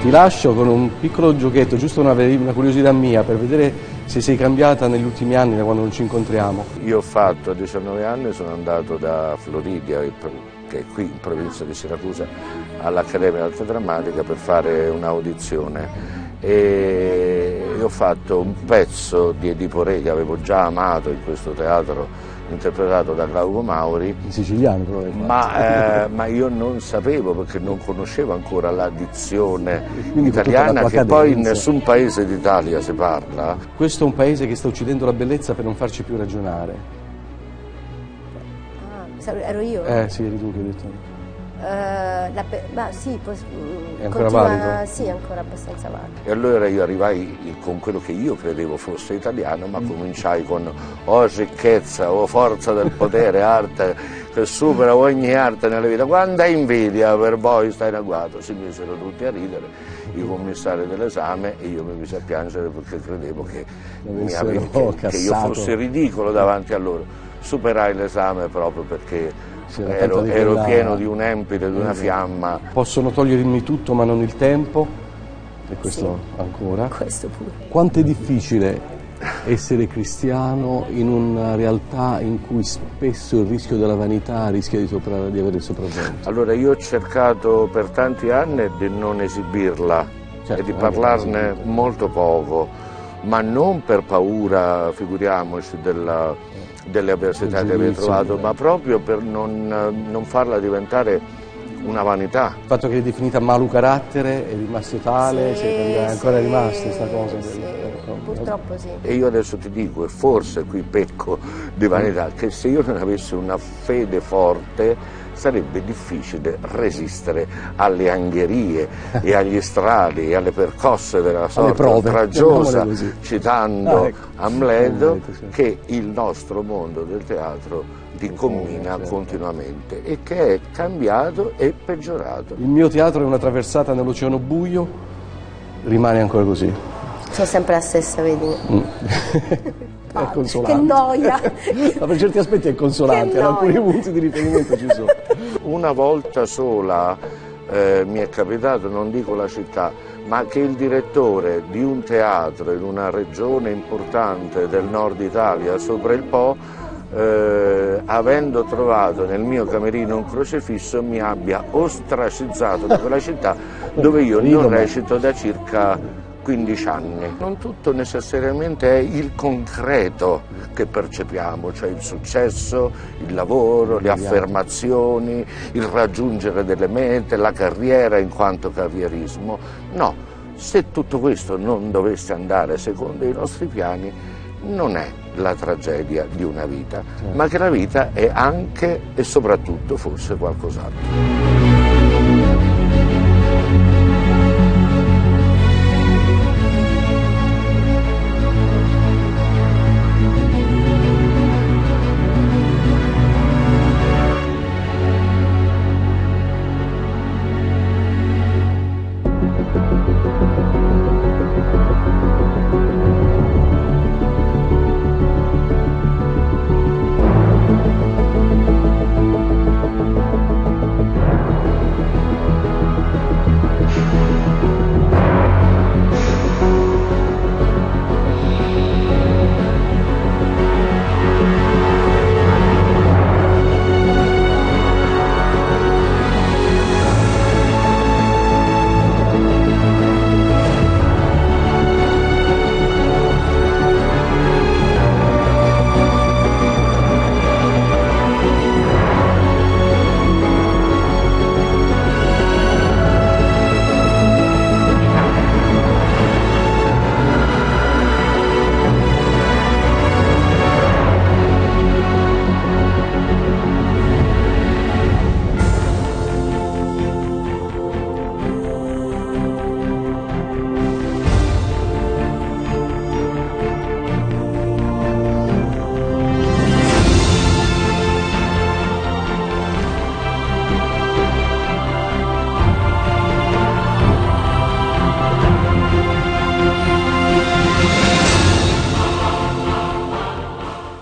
Ti lascio con un piccolo giochetto, giusto una curiosità mia, per vedere se sei cambiata negli ultimi anni, da quando non ci incontriamo. Io ho fatto a 19 anni, sono andato da Floridia, che è qui in provincia di Siracusa, all'Accademia d'Arte Drammatica per fare un'audizione e ho fatto un pezzo di Edipo Re che avevo già amato in questo teatro interpretato da Glauco Mauri. In siciliano però ma io non sapevo, perché non conoscevo ancora la dizione italiana, che poi in nessun paese d'Italia si parla. Questo è un paese che sta uccidendo la bellezza per non farci più ragionare. Ah, ero io? Sì, eri tu che hai detto. Sì, è ancora valido? Sì, è ancora abbastanza valido. E allora io arrivai con quello che io credevo fosse italiano, ma cominciai con ricchezza, forza del potere, arte che supera ogni arte nella vita. Quanta invidia per voi sta in agguato. Si misero tutti a ridere, i commissari dell'esame, e io mi misi a piangere perché credevo che io fossi ridicolo davanti a loro. Superai l'esame proprio perché ero pieno di un empire, di una fiamma. Possono togliermi tutto ma non il tempo, e questo sì, ancora. Questo pure. Quanto è difficile essere cristiano in una realtà in cui spesso il rischio della vanità rischia di avere il sopravvento? Allora io ho cercato per tanti anni di non esibirla, certo, e di parlarne molto poco, ma non per paura, figuriamoci, delle avversità che avevo trovato, ma proprio per non farla diventare una vanità. Il fatto che è definita malucarattere è rimasto tale, sì, è ancora rimasta questa cosa. Sì, purtroppo sì. E io adesso ti dico, e forse qui pecco di vanità, che se io non avessi una fede forte sarebbe difficile resistere alle angherie e agli strali e alle percosse della sorte oltraggiosa, citando Amleto, che il nostro mondo del teatro ti commina continuamente e che è cambiato e peggiorato. Il mio teatro è una traversata nell'oceano buio, rimane ancora così. Sono sempre la stessa, vedi? È consolante. Che noia! Ma per certi aspetti è consolante, in alcuni punti di riferimento ci sono. Una volta sola mi è capitato, non dico la città, ma che il direttore di un teatro in una regione importante del nord Italia, sopra il Po, avendo trovato nel mio camerino un crocifisso, mi abbia ostracizzato da quella città dove io non recito da circa 15 anni. Non tutto necessariamente è il concreto che percepiamo, cioè il successo, il lavoro, le affermazioni, il raggiungere delle mete, la carriera in quanto carrierismo. No, se tutto questo non dovesse andare secondo i nostri piani, non è la tragedia di una vita, ma che la vita è anche e soprattutto forse qualcos'altro.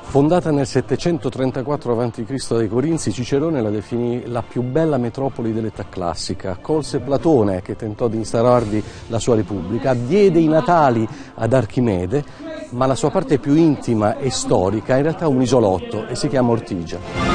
Fondata nel 734 a.C. dai Corinzi, Cicerone la definì la più bella metropoli dell'età classica. Colse Platone, che tentò di instaurarvi la sua repubblica, diede i natali ad Archimede, ma la sua parte più intima e storica è in realtà un isolotto e si chiama Ortigia.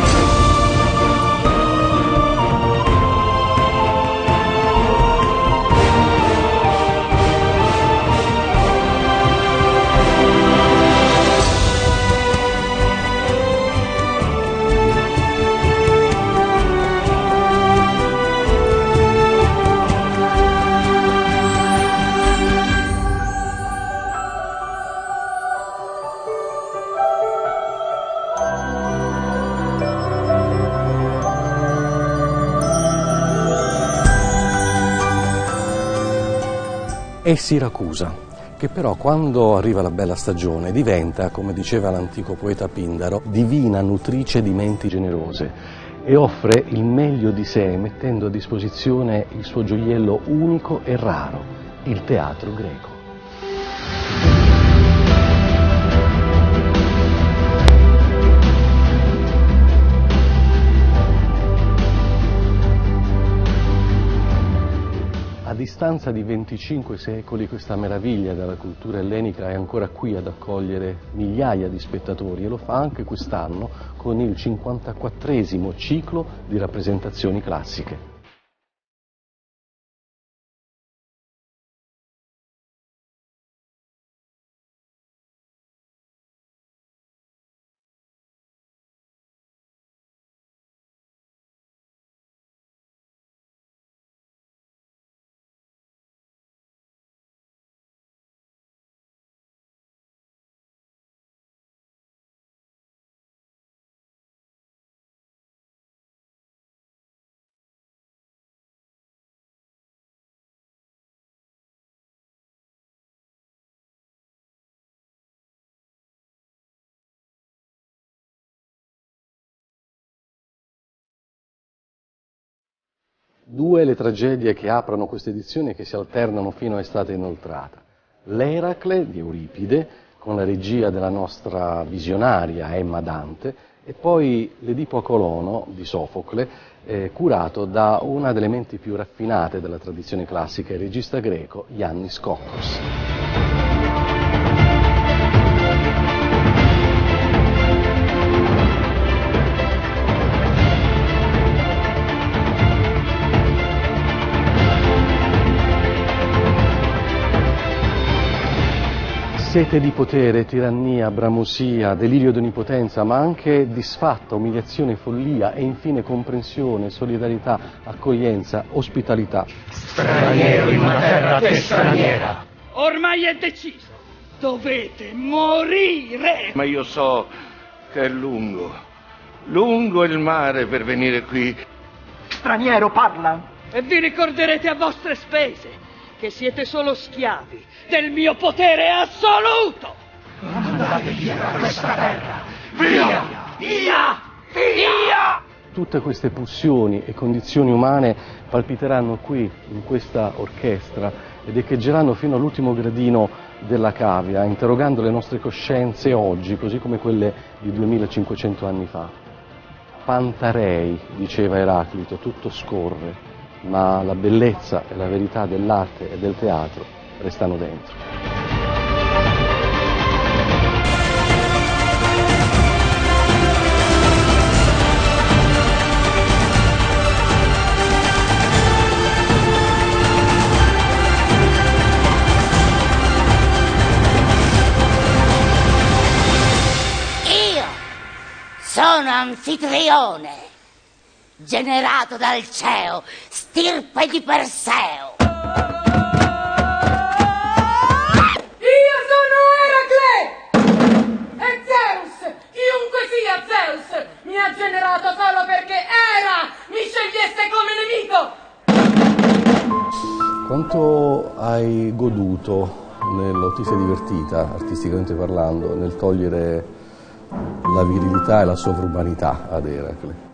È Siracusa, che però quando arriva la bella stagione diventa, come diceva l'antico poeta Pindaro, divina nutrice di menti generose e offre il meglio di sé mettendo a disposizione il suo gioiello unico e raro, il teatro greco. A distanza di 25 secoli questa meraviglia della cultura ellenica è ancora qui ad accogliere migliaia di spettatori e lo fa anche quest'anno con il 54esimo ciclo di rappresentazioni classiche. Due le tragedie che aprono questa edizione e che si alternano fino a estate inoltrata. L'Eracle di Euripide, con la regia della nostra visionaria Emma Dante, e poi l'Edipo a Colono di Sofocle, curato da una delle menti più raffinate della tradizione classica, il regista greco Yannis Kokkos. Sete di potere, tirannia, bramosia, delirio d'onnipotenza, ma anche disfatta, umiliazione, follia e infine comprensione, solidarietà, accoglienza, ospitalità. Straniero in una terra che straniera. Ormai è deciso, dovete morire! Ma io so che è lungo il mare per venire qui. Straniero, parla! E vi ricorderete a vostre spese che siete solo schiavi del mio potere assoluto! Andate via da questa terra! Via! Via! Via! Tutte queste pulsioni e condizioni umane palpiteranno qui, in questa orchestra, ed echeggeranno fino all'ultimo gradino della cavia, interrogando le nostre coscienze oggi, così come quelle di 2500 anni fa. Pantarei, diceva Eraclito, tutto scorre, ma la bellezza e la verità dell'arte e del teatro restano dentro. Io sono Anfitrione, generato dal Ceo, stirpe di Perseo. Io sono Eracle! E Zeus, chiunque sia Zeus, mi ha generato solo perché Era mi scegliesse come nemico! Quanto hai goduto, ti sei divertita, artisticamente parlando, nel togliere la virilità e la sovrumanità ad Eracle?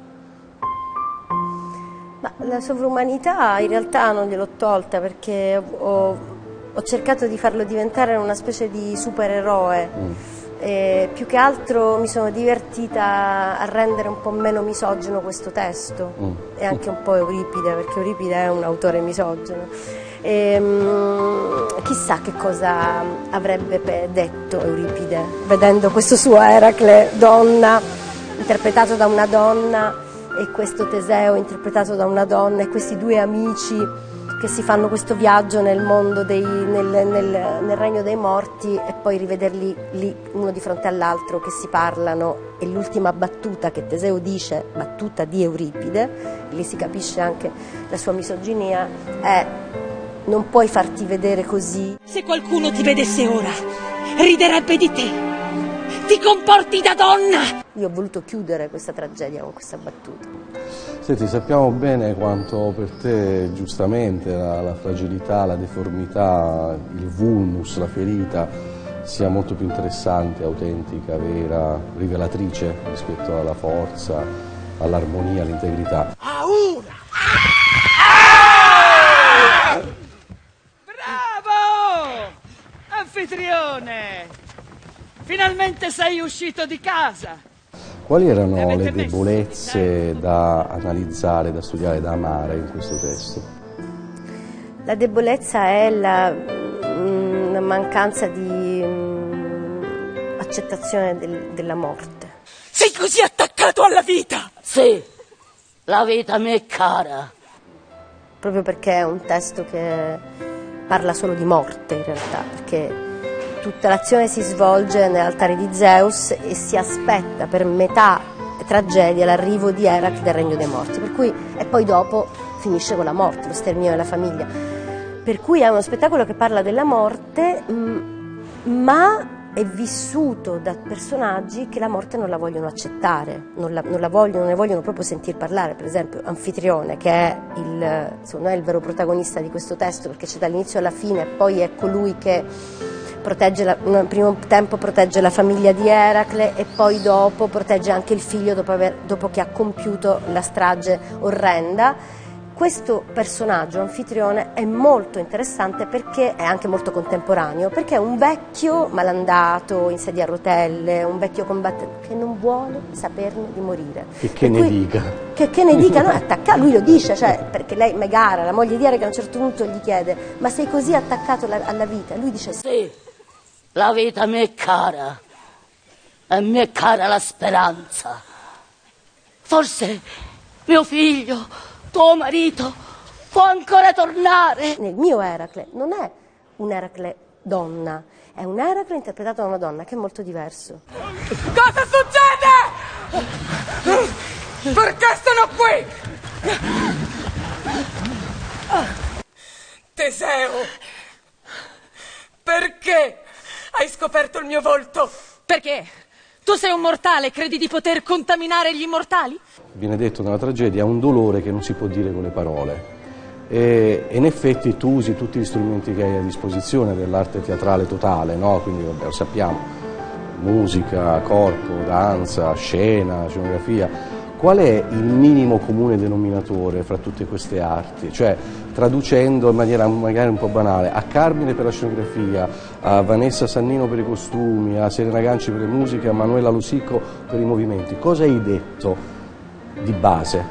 Ma la sovrumanità in realtà non gliel'ho tolta perché ho cercato di farlo diventare una specie di supereroe Più che altro mi sono divertita a rendere un po' meno misogino questo testo e anche un po' Euripide, perché Euripide è un autore misogino. Chissà che cosa avrebbe detto Euripide vedendo questo suo Eracle donna, interpretato da una donna, e questo Teseo interpretato da una donna, e questi due amici che si fanno questo viaggio nel mondo nel regno dei morti, e poi rivederli lì uno di fronte all'altro che si parlano, e l'ultima battuta che Teseo dice, battuta di Euripide, lì si capisce anche la sua misoginia, è: non puoi farti vedere così. Se qualcuno ti vedesse ora, riderebbe di te. Ti comporti da donna! Io ho voluto chiudere questa tragedia con questa battuta. Senti, sappiamo bene quanto per te, giustamente, la fragilità, la deformità, il vulnus, la ferita, sia molto più interessante, autentica, vera, rivelatrice rispetto alla forza, all'armonia, all'integrità. Aura! Bravo! Anfitrione! Finalmente sei uscito di casa! Quali erano le debolezze da analizzare, da studiare, da amare in questo testo? La debolezza è la mancanza di accettazione della morte. Sei così attaccato alla vita! Sì, la vita mi è cara. Proprio perché è un testo che parla solo di morte in realtà, perché tutta l'azione si svolge nell'altare di Zeus e si aspetta per metà tragedia l'arrivo di Eracle del regno dei morti, per cui, e poi dopo finisce con la morte, lo sterminio della famiglia. Per cui è uno spettacolo che parla della morte, ma è vissuto da personaggi che la morte non la vogliono accettare, non ne vogliono proprio sentir parlare. Per esempio Anfitrione, che è secondo me il vero protagonista di questo testo, perché c'è dall'inizio alla fine, e poi è colui che nel primo tempo protegge la famiglia di Eracle, e poi dopo protegge anche il figlio dopo che ha compiuto la strage orrenda. Questo personaggio, Anfitrione, è molto interessante perché è anche molto contemporaneo, perché è un vecchio malandato in sedia a rotelle, un vecchio combattente che non vuole saperne di morire. Che ne dica? Che ne dica, no, lui lo dice, cioè, perché lei, Megara, la moglie di Eracle, a un certo punto gli chiede: ma sei così attaccato alla vita? E lui dice: sì, la vita mi è cara, e mi è cara la speranza. Forse mio figlio, tuo marito, può ancora tornare. Il mio Eracle non è un Eracle donna, è un Eracle interpretato da una donna, che è molto diverso. Cosa succede? Perché sono qui? Teseo, perché hai scoperto il mio volto? Perché? Tu sei un mortale e credi di poter contaminare gli immortali? Viene detto nella tragedia, un dolore che non si può dire con le parole. E in effetti tu usi tutti gli strumenti che hai a disposizione dell'arte teatrale totale, no? Quindi vabbè, lo sappiamo, musica, corpo, danza, scena, scenografia. Qual è il minimo comune denominatore fra tutte queste arti? Cioè, traducendo in maniera magari un po' banale, a Carmine per la scenografia, a Vanessa Sannino per i costumi, a Serena Ganci per le musiche, a Manuela Lusicco per i movimenti, cosa hai detto di base?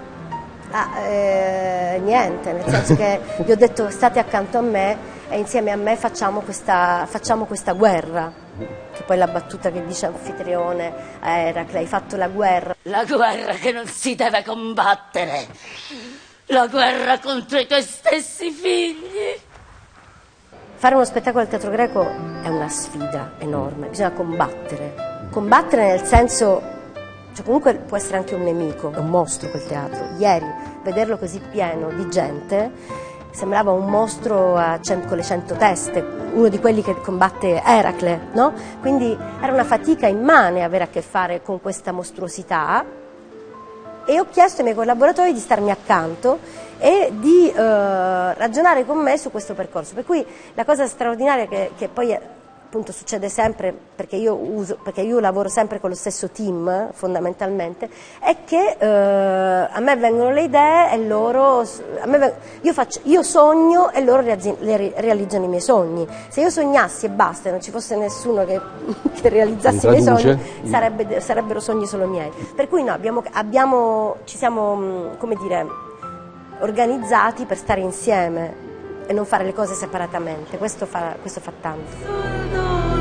Niente, nel senso che gli ho detto: state accanto a me e insieme a me facciamo questa guerra. Che poi la battuta che dice Anfitrione a Eracle: hai fatto la guerra. La guerra che non si deve combattere, la guerra contro i tuoi stessi figli. Fare uno spettacolo al teatro greco è una sfida enorme, bisogna combattere nel senso, cioè comunque può essere anche un nemico, è un mostro quel teatro. Ieri vederlo così pieno di gente sembrava un mostro con le 100 teste, uno di quelli che combatte Eracle, no? Quindi era una fatica immane avere a che fare con questa mostruosità, e ho chiesto ai miei collaboratori di starmi accanto e di ragionare con me su questo percorso. Per cui la cosa straordinaria che poi appunto succede sempre, perché io lavoro sempre con lo stesso team fondamentalmente, è che a me vengono le idee e loro, io sogno e loro realizzano i miei sogni. Se io sognassi e basta e non ci fosse nessuno che realizzasse i miei sogni, sarebbero sogni solo miei. Per cui no, ci siamo, come dire, organizzati per stare insieme e non fare le cose separatamente, questo fa tanto.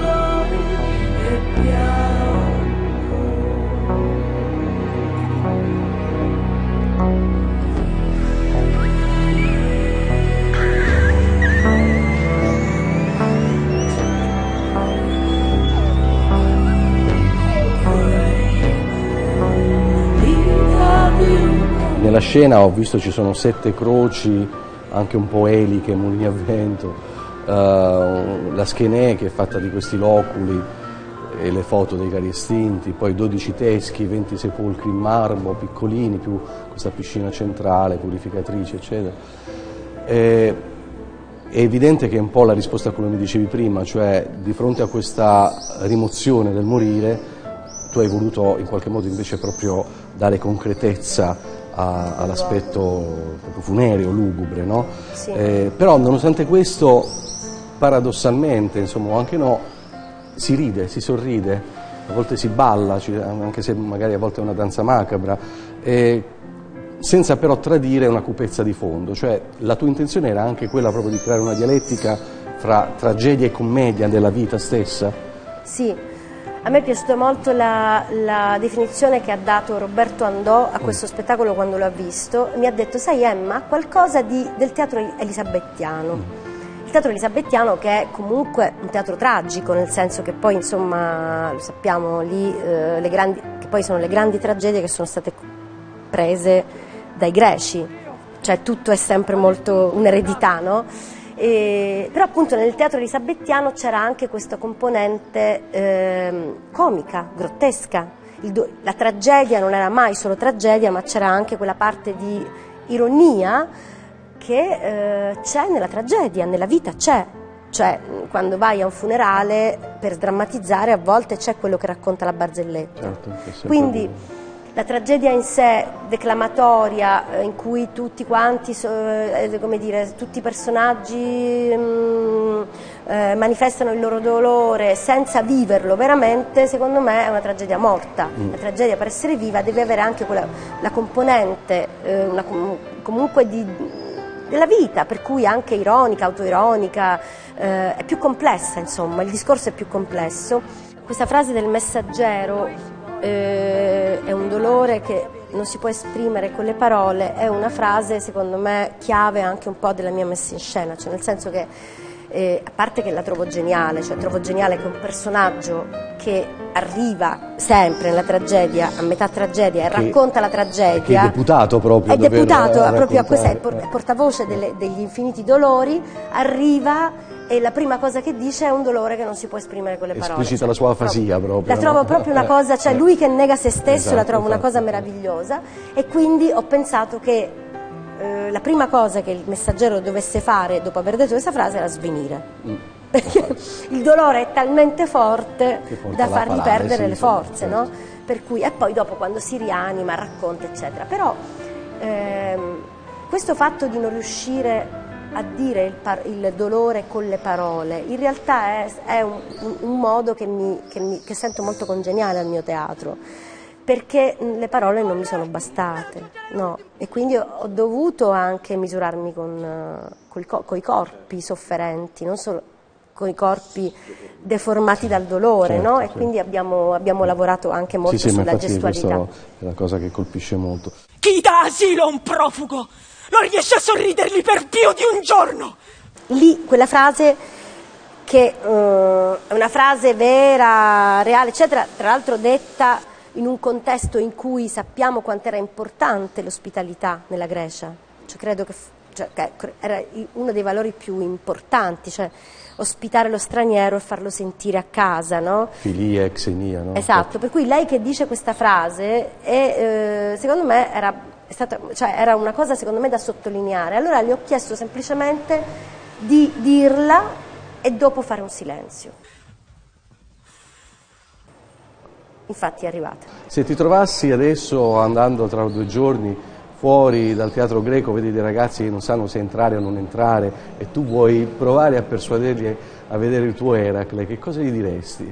Nella scena ho visto ci sono 7 croci, anche un po' eliche, mulini a vento, la skenè che è fatta di questi loculi e le foto dei cari estinti, poi 12 teschi, 20 sepolcri in marmo, piccolini, più questa piscina centrale, purificatrice, eccetera. È evidente che è un po' la risposta a quello che mi dicevi prima, cioè di fronte a questa rimozione del morire, tu hai voluto in qualche modo invece proprio dare concretezza all'aspetto proprio funereo, lugubre, no? Sì. Però nonostante questo, paradossalmente, insomma, o anche no, si ride, si sorride, a volte si balla, anche se magari a volte è una danza macabra, senza però tradire una cupezza di fondo, cioè la tua intenzione era anche quella proprio di creare una dialettica fra tragedia e commedia della vita stessa? Sì. A me è piaciuta molto la definizione che ha dato Roberto Andò a questo spettacolo quando l'ho visto. Mi ha detto, sai Emma, qualcosa del teatro elisabettiano. Il teatro elisabettiano che è comunque un teatro tragico, nel senso che poi, insomma, lo sappiamo, lì che poi sono le grandi tragedie che sono state prese dai greci, cioè tutto è sempre molto un'eredità, no? Però appunto nel teatro elisabettiano c'era anche questa componente comica, grottesca. La tragedia non era mai solo tragedia, ma c'era anche quella parte di ironia che c'è nella tragedia, nella vita c'è. Cioè quando vai a un funerale per sdrammatizzare a volte c'è quello che racconta la barzelletta. Certo, quindi la tragedia in sé, declamatoria, in cui tutti quanti, come dire, tutti i personaggi manifestano il loro dolore senza viverlo veramente, secondo me è una tragedia morta. La tragedia, per essere viva, deve avere anche la componente comunque della vita, per cui anche ironica, autoironica, è più complessa, insomma, il discorso è più complesso. Questa frase del Messaggero, è un dolore che non si può esprimere con le parole, è una frase secondo me chiave anche un po' della mia messa in scena, cioè nel senso che a parte che la trovo geniale, cioè trovo geniale che un personaggio che arriva sempre nella tragedia, a metà tragedia, e racconta la tragedia, che è deputato proprio, è deputato proprio a questa, è portavoce degli infiniti dolori, arriva e la prima cosa che dice è un dolore che non si può esprimere con le parole. Esplicita la sua afasia proprio. La trovo proprio una cosa, cioè lui che nega se stesso, la trovo una cosa meravigliosa, e quindi ho pensato che la prima cosa che il Messaggero dovesse fare dopo aver detto questa frase era svenire. Perché il dolore è talmente forte da fargli perdere le forze, no? Per cui, e poi dopo quando si rianima, racconta, eccetera. Però questo fatto di non riuscire a dire il dolore con le parole, in realtà è un modo che sento molto congeniale al mio teatro, perché le parole non mi sono bastate, no? E quindi ho dovuto anche misurarmi con i corpi sofferenti, non solo con i corpi deformati dal dolore, certo, no? E certo. Quindi abbiamo lavorato anche molto sulla gestualità. Questa è la cosa che colpisce molto. Chi dà asilo a un profugo non riesce a sorridergli per più di un giorno. Lì quella frase che è una frase vera, reale, eccetera, tra l'altro detta in un contesto in cui sappiamo quanto era importante l'ospitalità nella Grecia. Cioè, credo che era uno dei valori più importanti, cioè ospitare lo straniero e farlo sentire a casa, no? Filia e xenia, no? Esatto, per cui lei che dice questa frase secondo me era una cosa secondo me da sottolineare. Allora le ho chiesto semplicemente di dirla e dopo fare un silenzio. infatti è arrivata. Se ti trovassi adesso, andando tra 2 giorni fuori dal Teatro Greco, vedi dei ragazzi che non sanno se entrare o non entrare e tu vuoi provare a persuaderli a vedere il tuo Eracle, che cosa gli diresti?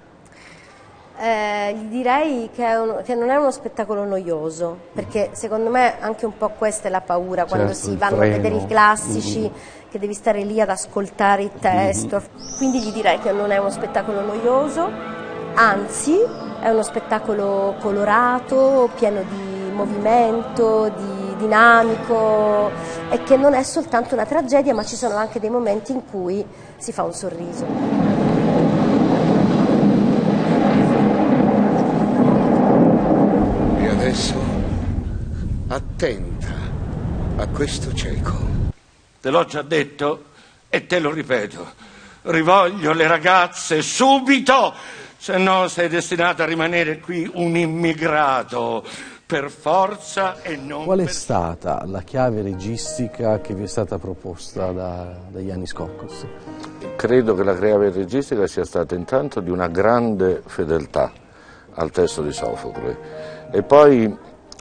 Gli direi che non è uno spettacolo noioso, perché secondo me anche un po' questa è la paura, quando si vanno a vedere i classici, che devi stare lì ad ascoltare il testo. Quindi gli direi che non è uno spettacolo noioso, anzi è uno spettacolo colorato, pieno di movimento, dinamico, e che non è soltanto una tragedia, ma ci sono anche dei momenti in cui si fa un sorriso. Adesso, attenta a questo cieco. Te l'ho già detto e te lo ripeto. Rivoglio le ragazze subito, se no sei destinato a rimanere qui un immigrato per forza e non. Qual è stata la chiave registica che vi è stata proposta da Yannis Kokkos? Credo che la chiave registica sia stata intanto di una grande fedeltà al testo di Sofocle. E poi,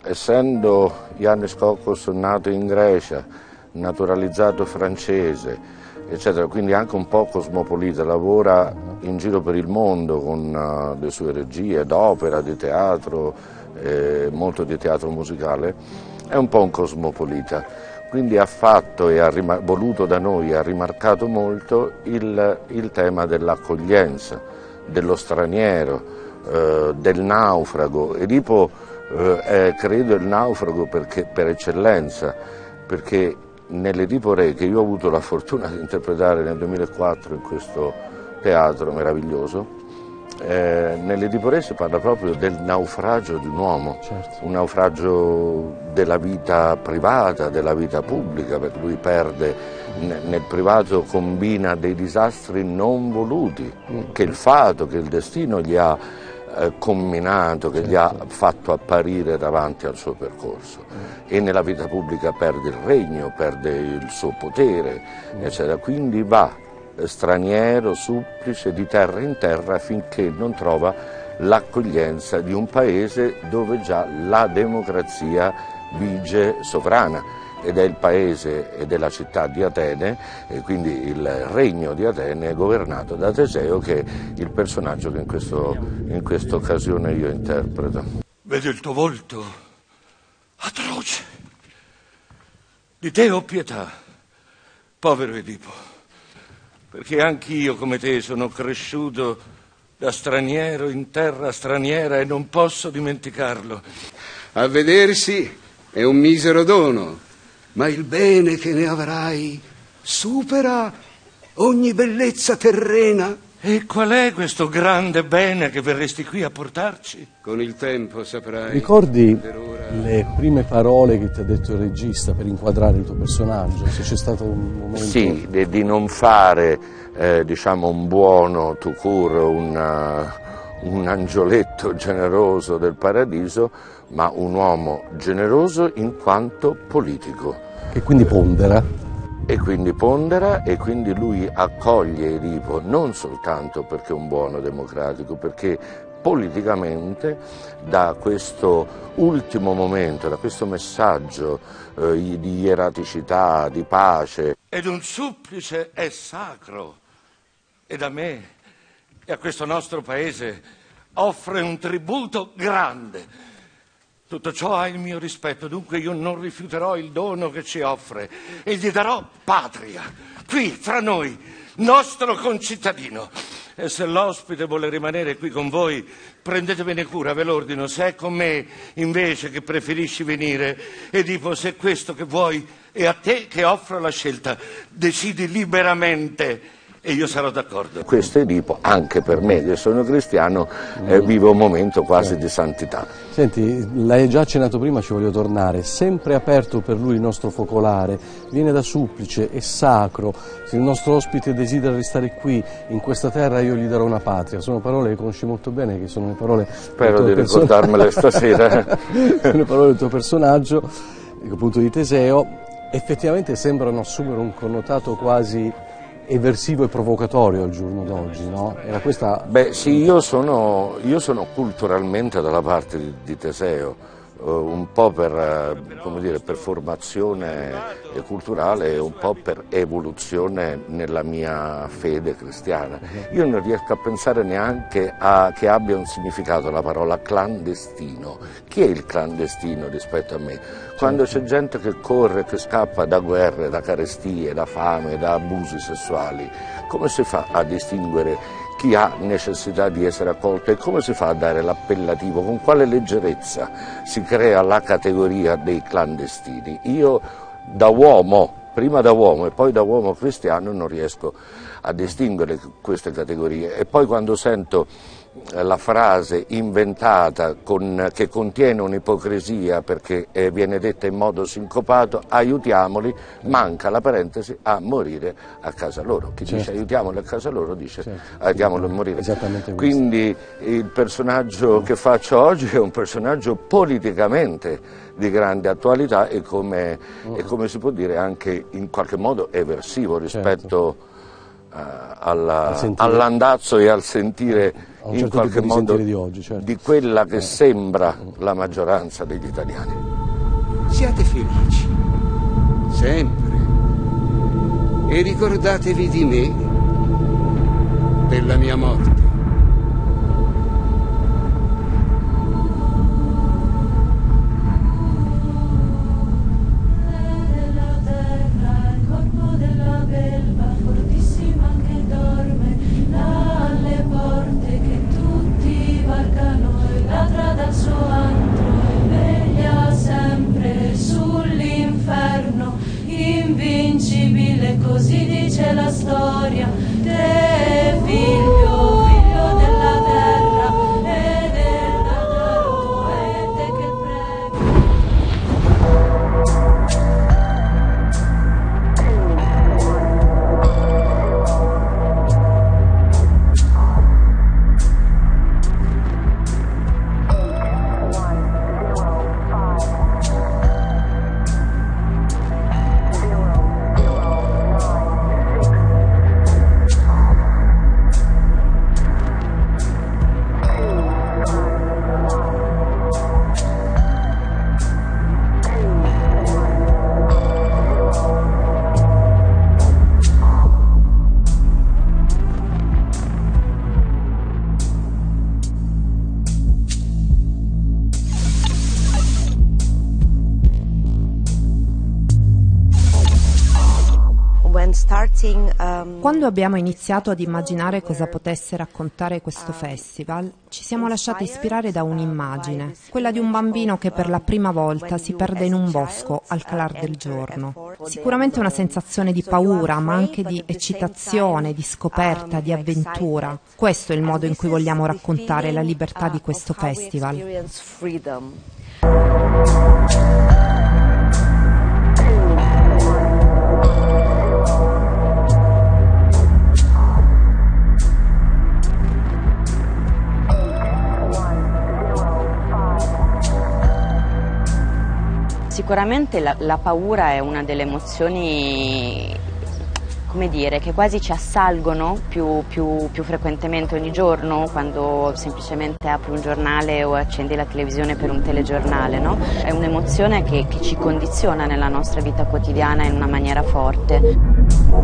essendo Yannis Kokkos nato in Grecia, naturalizzato francese, eccetera, quindi anche un po' cosmopolita, lavora in giro per il mondo con le sue regie d'opera, di teatro, molto di teatro musicale, è un po' un cosmopolita. Quindi ha fatto e ha voluto da noi, ha rimarcato molto il tema dell'accoglienza, dello straniero, del naufrago. Edipo è credo il naufrago per eccellenza, perché nell'Edipo Re, che io ho avuto la fortuna di interpretare nel 2004 in questo teatro meraviglioso, nell'Edipo Re si parla proprio del naufragio di un uomo, certo. Un naufragio della vita privata, della vita pubblica, perché lui perde, nel privato combina dei disastri non voluti, che il fato, che il destino gli ha comminato, che gli ha fatto apparire davanti al suo percorso, e nella vita pubblica perde il regno, perde il suo potere, eccetera. Quindi va straniero, supplice, di terra in terra, finché non trova l'accoglienza di un paese dove già la democrazia vige sovrana, ed è il paese ed è la città di Atene, e quindi il regno di Atene è governato da Teseo, che è il personaggio che in questa occasione io interpreto. Vedo il tuo volto atroce. Di te ho pietà, povero Edipo, perché anch'io come te sono cresciuto da straniero in terra straniera e non posso dimenticarlo. A vedersi è un misero dono, ma il bene che ne avrai supera ogni bellezza terrena. E qual è questo grande bene che verresti qui a portarci? Con il tempo saprai. Ricordi le prime parole che ti ha detto il regista per inquadrare il tuo personaggio? Se c'è stato un momento... Sì, di non fare diciamo un buono tout court, un angioletto generoso del paradiso, ma un uomo generoso in quanto politico. Che quindi pondera. E quindi lui accoglie Edipo non soltanto perché è un buono democratico, perché politicamente da questo ultimo momento, da questo messaggio di ieraticità, di pace. Ed un supplice è sacro, ed a me e a questo nostro paese offre un tributo grande. Tutto ciò ha il mio rispetto, dunque io non rifiuterò il dono che ci offre e gli darò patria, qui, fra noi, nostro concittadino. E se l'ospite vuole rimanere qui con voi, prendetevene cura, ve l'ordino. Se è con me, invece, che preferisci venire, Edipo, se è questo che vuoi, è a te che offro la scelta. Decidi liberamente e io sarò d'accordo. Questo Edipo, anche per me, che sono cristiano, vive un momento quasi di santità. Senti, l'hai già accennato prima, ci voglio tornare. Sempre aperto per lui il nostro focolare, viene da supplice, è sacro. Se il nostro ospite desidera restare qui, in questa terra, io gli darò una patria. Sono parole che conosci molto bene, che sono le parole... Spero di ricordarmele stasera. Sono le parole del tuo personaggio, appunto di Teseo. Effettivamente sembrano assumere un connotato quasi eversivo e provocatorio al giorno d'oggi, no? Era questa... Beh sì, io sono culturalmente dalla parte di Teseo, un po' per, come dire, per formazione culturale e un po' per evoluzione nella mia fede cristiana. Io non riesco a pensare neanche che abbia un significato la parola clandestino. Chi è il clandestino rispetto a me? Quando c'è gente che corre, che scappa da guerre, da carestie, da fame, da abusi sessuali, come si fa a distinguere chi ha necessità di essere accolto e come si fa a dare l'appellativo? Con quale leggerezza si crea la categoria dei clandestini? Io da uomo, prima da uomo e poi da uomo cristiano, non riesco a distinguere queste categorie. E poi quando sento la frase inventata che contiene un'ipocrisia perché viene detta in modo sincopato, aiutiamoli, manca la parentesi, a morire a casa loro. Chi dice aiutiamoli a casa loro dice aiutiamoli a morire. Quindi il personaggio che faccio oggi è un personaggio politicamente di grande attualità e come si può dire anche in qualche modo eversivo rispetto all'andazzo e al sentire in qualche modo di oggi, di quella che sembra la maggioranza degli italiani. Siate felici, sempre, e ricordatevi di me, della mia morte. Invincibile, così dice la storia, te figlio della terra e della poete che Quando abbiamo iniziato ad immaginare cosa potesse raccontare questo festival, ci siamo lasciati ispirare da un'immagine, quella di un bambino che per la prima volta si perde in un bosco al calar del giorno. Sicuramente una sensazione di paura, ma anche di eccitazione, di scoperta, di avventura. Questo è il modo in cui vogliamo raccontare la libertà di questo festival. Sicuramente la paura è una delle emozioni, come dire, che quasi ci assalgono più frequentemente ogni giorno, quando semplicemente apri un giornale o accendi la televisione per un telegiornale, no? È un'emozione che ci condiziona nella nostra vita quotidiana in una maniera forte.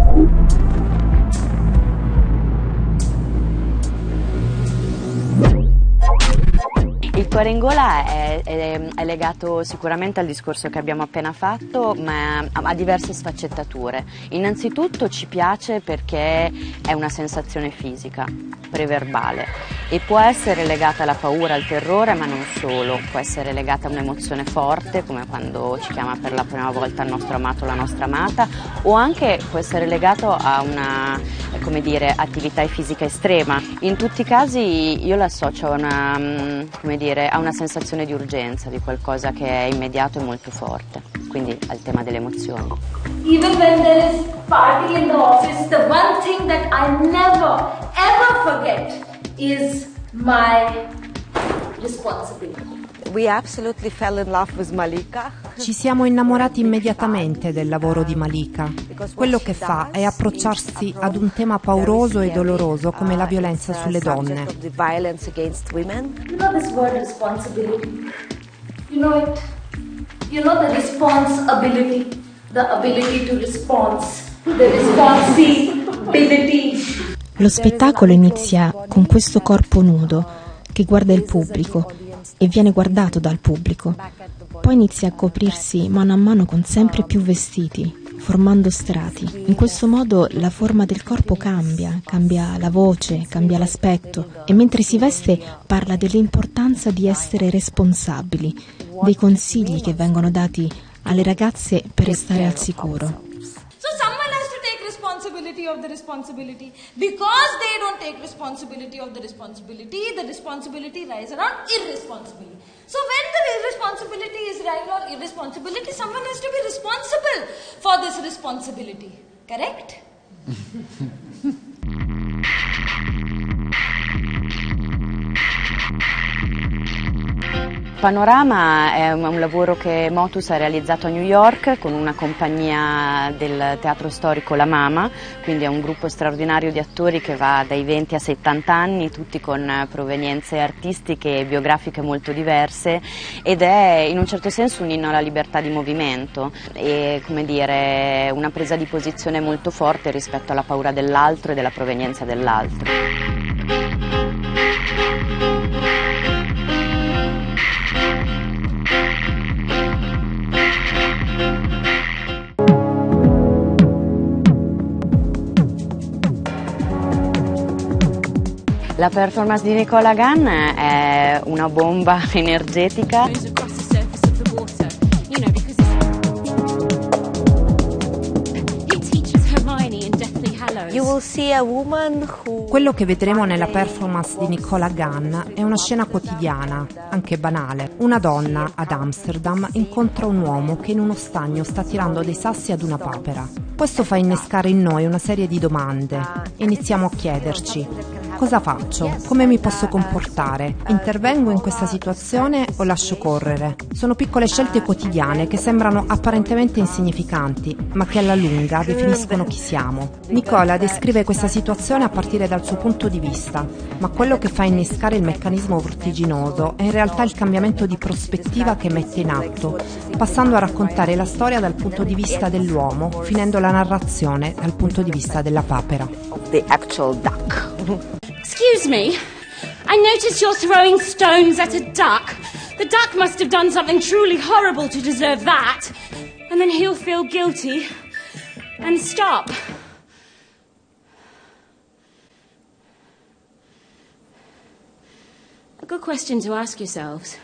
Il cuore in gola è legato sicuramente al discorso che abbiamo appena fatto, ma ha diverse sfaccettature. Innanzitutto ci piace perché è una sensazione fisica, preverbale, e può essere legata alla paura, al terrore, ma non solo. Può essere legata a un'emozione forte, come quando ci chiama per la prima volta il nostro amato o la nostra amata, o anche può essere legato a una, come dire, attività fisica estrema. In tutti i casi io l'associo a una sensazione di urgenza, di qualcosa che è immediato e molto forte, quindi al tema delle emozioni. Even when there is party in the office, the one thing that I never ever forget is my responsibility. Ci siamo innamorati immediatamente del lavoro di Malika. Quello che fa è approcciarsi ad un tema pauroso e doloroso come la violenza sulle donne. You know this word responsibility. You know it. You know the responsibility. The ability to response. The responsibility. Lo spettacolo inizia con questo corpo nudo che guarda il pubblico e viene guardato dal pubblico. Poi inizia a coprirsi mano a mano con sempre più vestiti, formando strati. In questo modo la forma del corpo cambia la voce, cambia l'aspetto e mentre si veste parla dell'importanza di essere responsabili, dei consigli che vengono dati alle ragazze per restare al sicuro. Of the responsibility. Because they don't take responsibility of the responsibility lies around irresponsibility. So when the irresponsibility is lying on irresponsibility, someone has to be responsible for this responsibility. Correct? Panorama è un lavoro che Motus ha realizzato a New York con una compagnia del teatro storico La Mama, quindi è un gruppo straordinario di attori che va dai 20 a 70 anni, tutti con provenienze artistiche e biografiche molto diverse, ed è in un certo senso un inno alla libertà di movimento e, come dire, una presa di posizione molto forte rispetto alla paura dell'altro e della provenienza dell'altro. La performance di Nicola Gunn è una bomba energetica. Quello che vedremo nella performance di Nicola Gunn è una scena quotidiana, anche banale. Una donna ad Amsterdam incontra un uomo che in uno stagno sta tirando dei sassi ad una papera. Questo fa innescare in noi una serie di domande. Iniziamo a chiederci: cosa faccio? Come mi posso comportare? Intervengo in questa situazione o lascio correre? Sono piccole scelte quotidiane che sembrano apparentemente insignificanti, ma che alla lunga definiscono chi siamo. Nicola descrive questa situazione a partire dal suo punto di vista, ma quello che fa innescare il meccanismo vertiginoso è in realtà il cambiamento di prospettiva che mette in atto, passando a raccontare la storia dal punto di vista dell'uomo, finendo la narrazione dal punto di vista della papera. The actual duck. Excuse me, I notice you're throwing stones at a duck. The duck must have done something truly horrible to deserve that. And then he'll feel guilty and stop. A good question to ask yourselves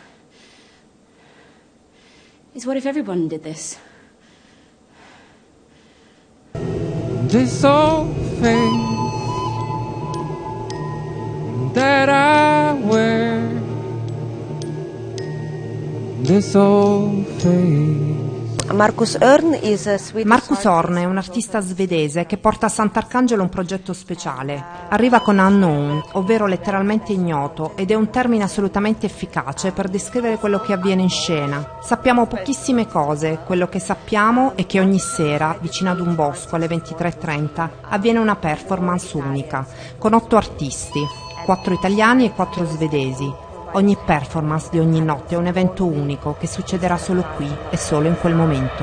is, what if everyone did this? This old face that I wear, this old face. Marcus Horn è un artista svedese che porta a Sant'Arcangelo un progetto speciale. Arriva con unknown, ovvero letteralmente ignoto, ed è un termine assolutamente efficace per descrivere quello che avviene in scena. Sappiamo pochissime cose, quello che sappiamo è che ogni sera, vicino ad un bosco alle 23:30, avviene una performance unica, con 8 artisti, 4 italiani e 4 svedesi. Ogni performance di ogni notte è un evento unico che succederà solo qui e solo in quel momento.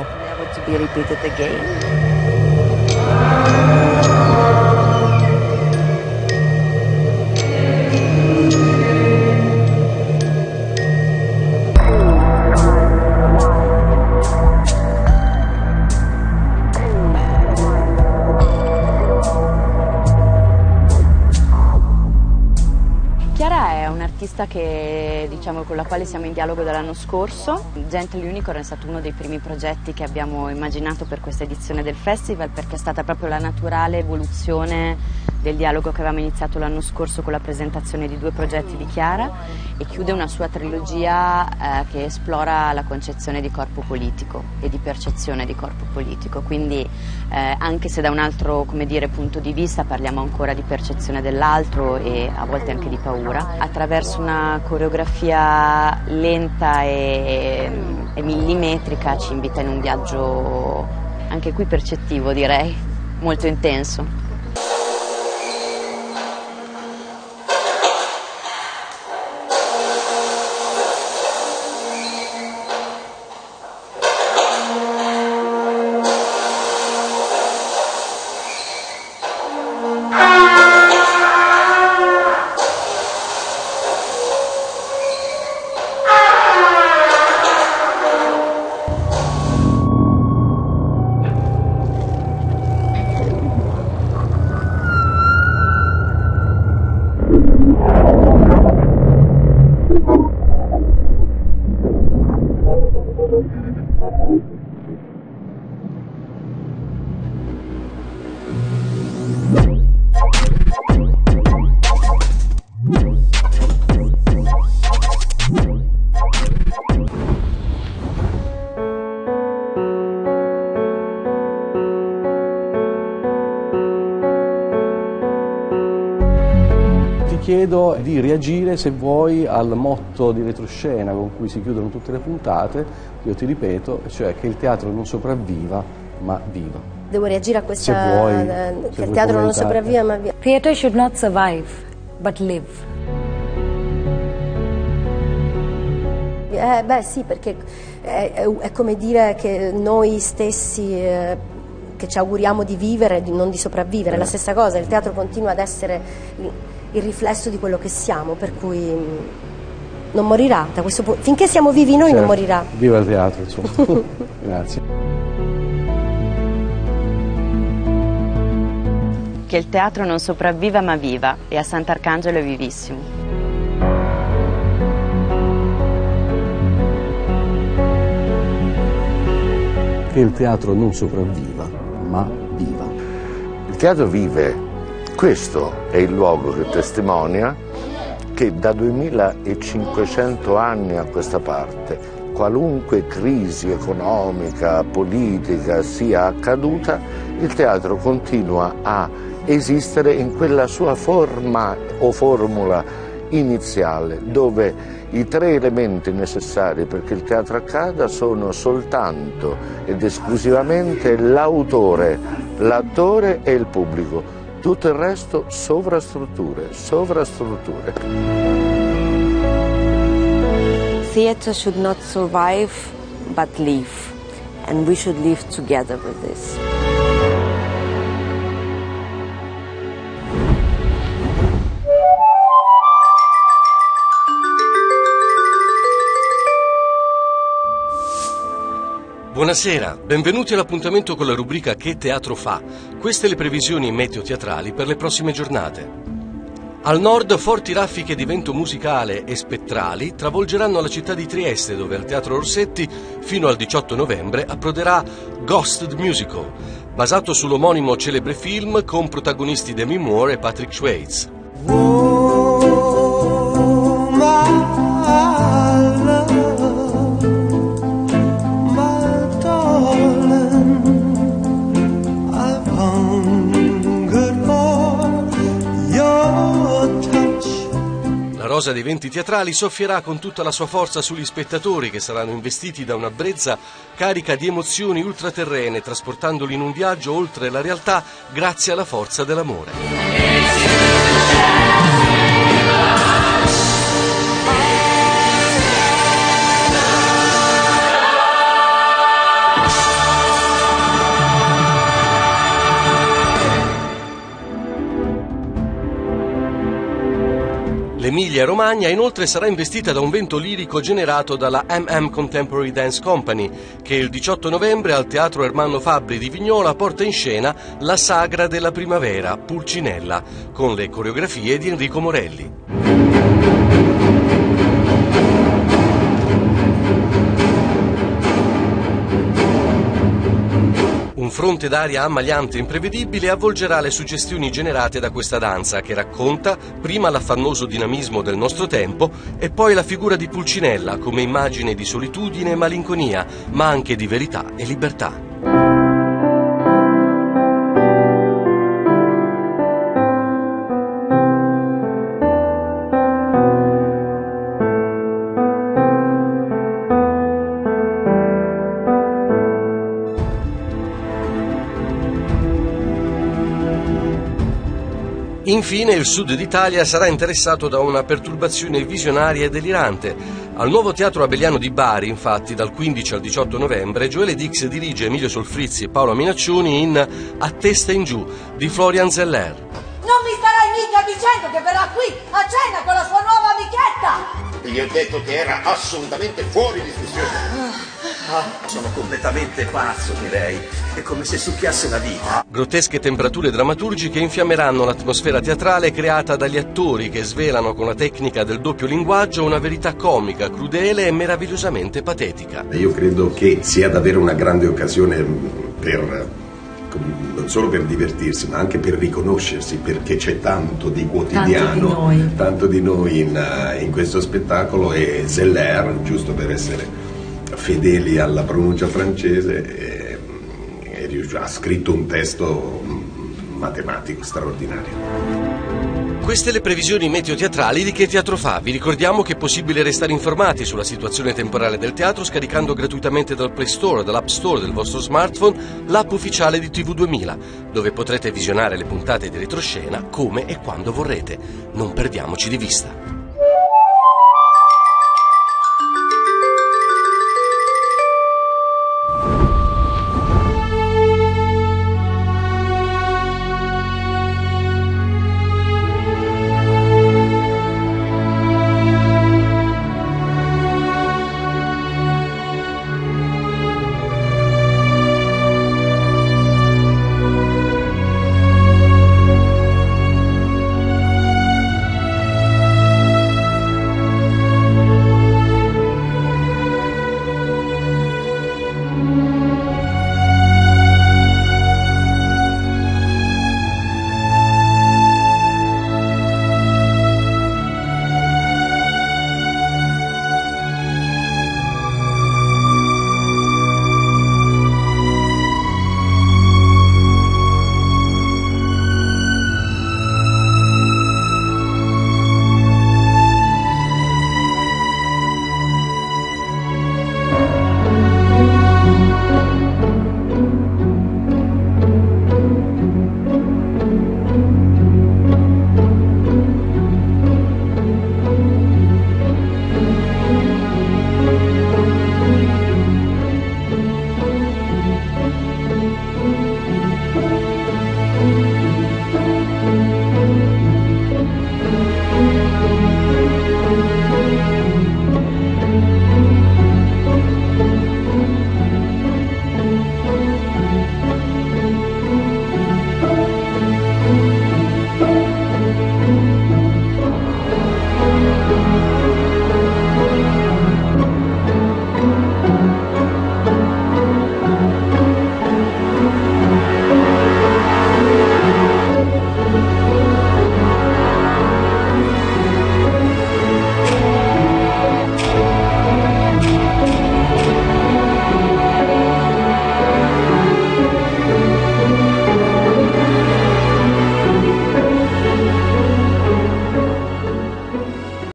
Che, diciamo, con la quale siamo in dialogo dall'anno scorso. Gently Unicorn è stato uno dei primi progetti che abbiamo immaginato per questa edizione del festival, perché è stata proprio la naturale evoluzione del dialogo che avevamo iniziato l'anno scorso con la presentazione di 2 progetti di Chiara, e chiude una sua trilogia che esplora la concezione di corpo politico e di percezione di corpo politico, quindi anche se da un altro, come dire, punto di vista parliamo ancora di percezione dell'altro e a volte anche di paura. Attraverso una coreografia lenta e millimetrica ci invita in un viaggio anche qui percettivo, direi, molto intenso. Chiedo di reagire, se vuoi, al motto di retroscena con cui si chiudono tutte le puntate, io ti ripeto, cioè che il teatro non sopravviva ma viva. Devo reagire a questa, se vuoi, che il teatro non sopravviva ma viva. Theatre should not survive but live. Beh sì, perché è come dire che noi stessi che ci auguriamo di vivere, non di sopravvivere, è la stessa cosa, il teatro continua ad essere il riflesso di quello che siamo, per cui non morirà da questo punto, finché siamo vivi noi, certo, non morirà. Viva il teatro, insomma. Grazie. Che il teatro non sopravviva ma viva, e a Sant'Arcangelo è vivissimo. Che il teatro non sopravviva ma viva. Il teatro vive. Questo è il luogo che testimonia che da 2500 anni a questa parte, qualunque crisi economica, politica sia accaduta, il teatro continua a esistere in quella sua forma o formula iniziale, dove i tre elementi necessari perché il teatro accada sono soltanto ed esclusivamente l'autore, l'attore e il pubblico. Tutto il resto sovrastrutture, sovrastrutture. Theatre should not survive but live, and we should live together with this. Buonasera, benvenuti all'appuntamento con la rubrica Che teatro fa? Queste le previsioni meteo-teatrali per le prossime giornate. Al nord forti raffiche di vento musicale e spettrali travolgeranno la città di Trieste, dove al Teatro Orsetti fino al 18 novembre approderà Ghost the Musical, basato sull'omonimo celebre film con protagonisti Demi Moore e Patrick Swayze. La rosa dei venti teatrali soffierà con tutta la sua forza sugli spettatori, che saranno investiti da una brezza carica di emozioni ultraterrene, trasportandoli in un viaggio oltre la realtà grazie alla forza dell'amore. L'Emilia-Romagna inoltre sarà investita da un vento lirico generato dalla Contemporary Dance Company, che il 18 novembre al Teatro Ermanno Fabbri di Vignola porta in scena La Sagra della Primavera, Pulcinella, con le coreografie di Enrico Morelli. Un fronte d'aria ammaliante e imprevedibile avvolgerà le suggestioni generate da questa danza, che racconta prima l'affannoso dinamismo del nostro tempo e poi la figura di Pulcinella come immagine di solitudine e malinconia, ma anche di verità e libertà. Infine il sud d'Italia sarà interessato da una perturbazione visionaria e delirante. Al nuovo Teatro Abeliano di Bari, infatti, dal 15 al 18 novembre, Gioele Dix dirige Emilio Solfrizzi e Paolo Minaccioni in A testa in giù di Florian Zeller. Non mi starai mica dicendo che verrà qui a cena con la sua nuova amichetta! Gli ho detto che era assolutamente fuori discussione. Sono completamente pazzo, direi. È come se succhiasse la vita. Grottesche temperature drammaturgiche infiammeranno l'atmosfera teatrale creata dagli attori che svelano con la tecnica del doppio linguaggio una verità comica, crudele e meravigliosamente patetica. Io credo che sia davvero una grande occasione non solo per divertirsi, ma anche per riconoscersi, perché c'è tanto di quotidiano, tanto di noi in questo spettacolo, e Zeller, giusto per essere fedeli alla pronuncia francese, ha scritto un testo matematico straordinario. Queste le previsioni meteo-teatrali di Che Teatro Fa. Vi ricordiamo che è possibile restare informati sulla situazione temporale del teatro scaricando gratuitamente dal Play Store o dall'App Store del vostro smartphone l'app ufficiale di TV2000, dove potrete visionare le puntate di retroscena come e quando vorrete. Non perdiamoci di vista.